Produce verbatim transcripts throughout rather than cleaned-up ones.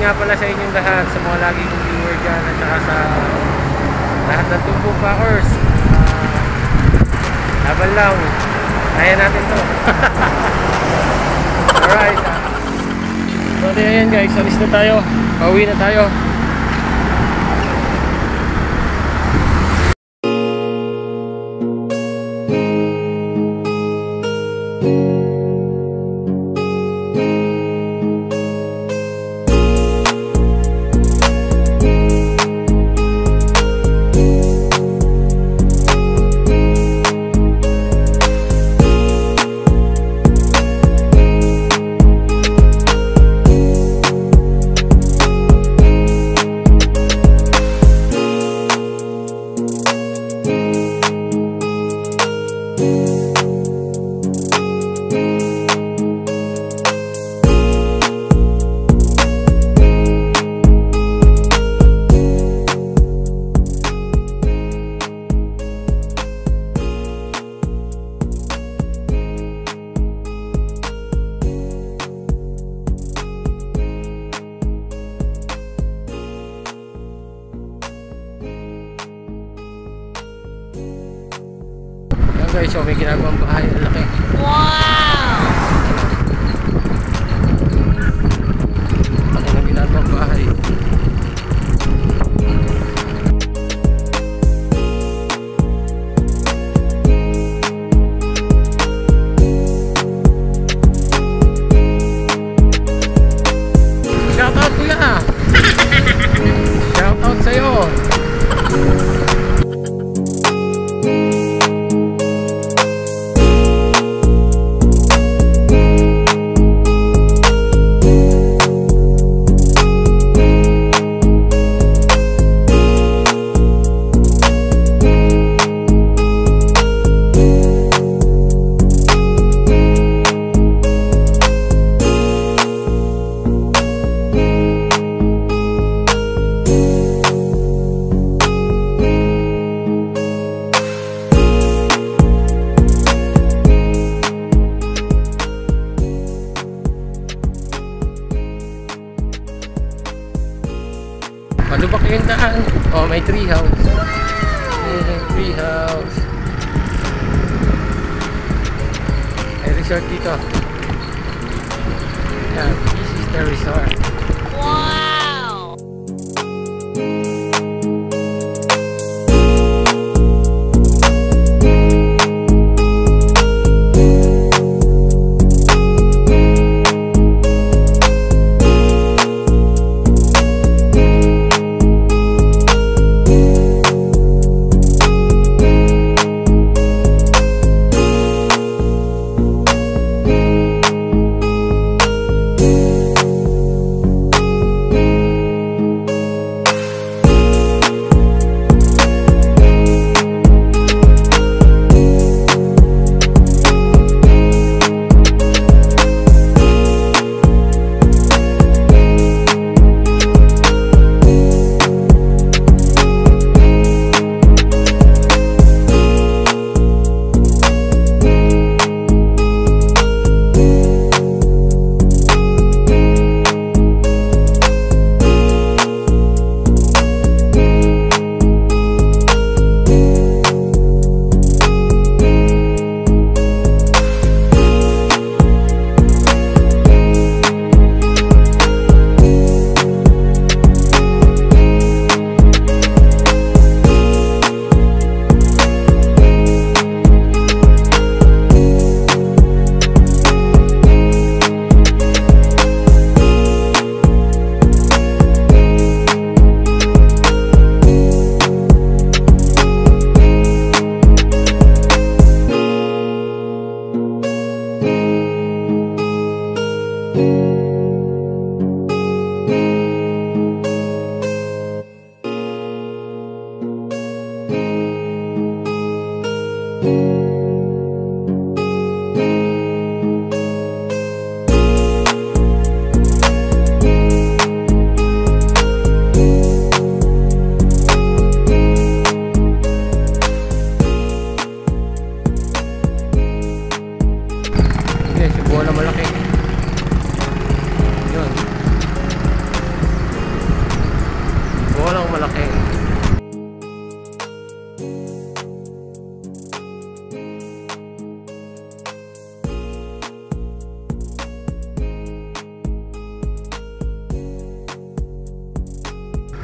nga pala sa inyong lahat, sa mga lagi kong viewer dyan, at saka sa lahat ng tumbong packers. Uh, laban lang, kaya natin to. Alright, so ayan guys, alis na tayo, pauwi na tayo. Guys, so may ginagawang bahay, ang laki. Wow! Laki ng ginagawang bahay. Shout out kuya! Shout out sa'yo! Malubak yung daan. Oh, may tree house. May tree house. May resort dito. Yeah, this is the resort. Wow!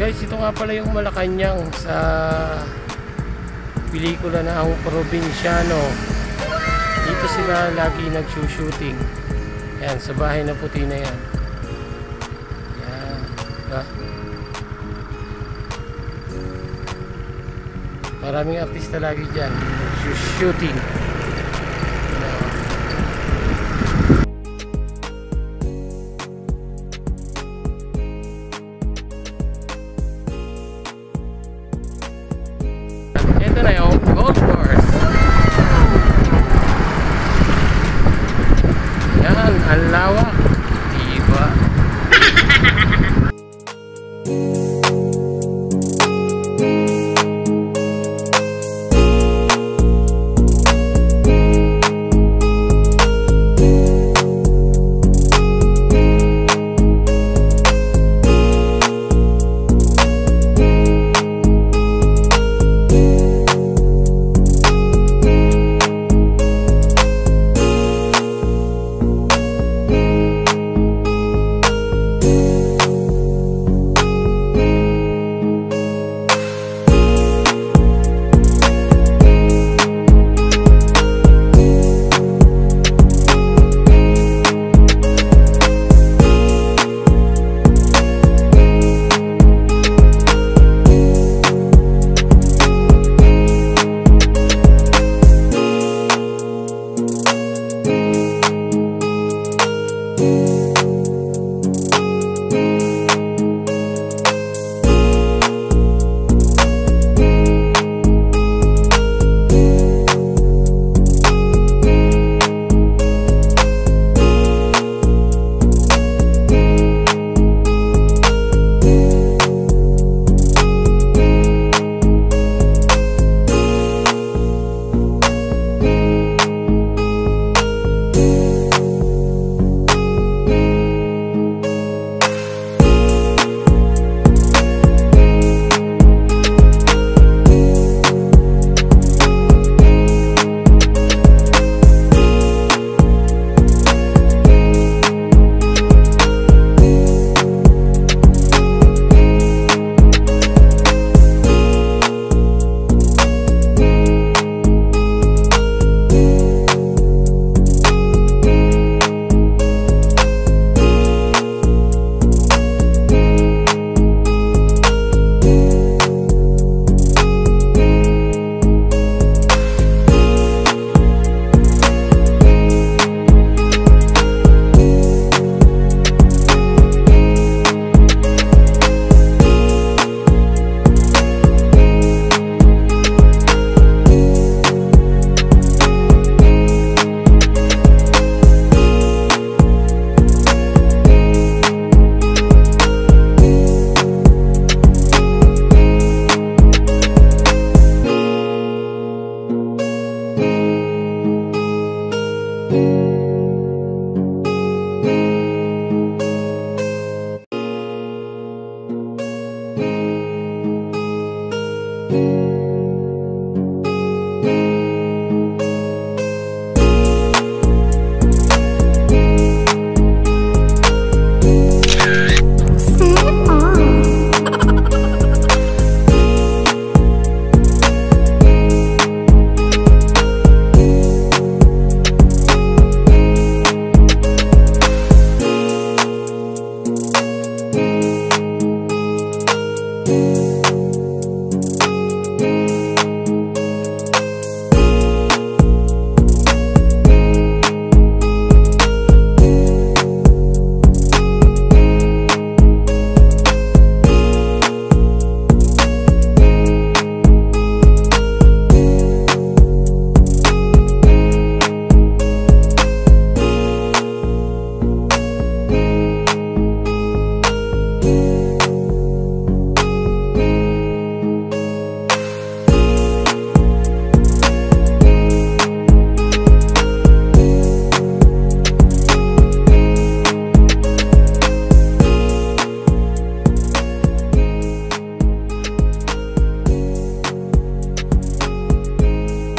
Guys, ito nga pala yung Malacanang sa pelikula na Ang Probinsyano. Dito sila lagi nagsushooting. Yan, sa bahay na puti na yan. Yan, diba? Maraming artista lagi dyan shooting. Ito na yung golf course. Yan, ang lawak, diba?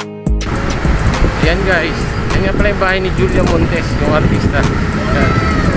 Yan guys, yan nga pala yung bahay ni Julia Montes, yung artista. Yan.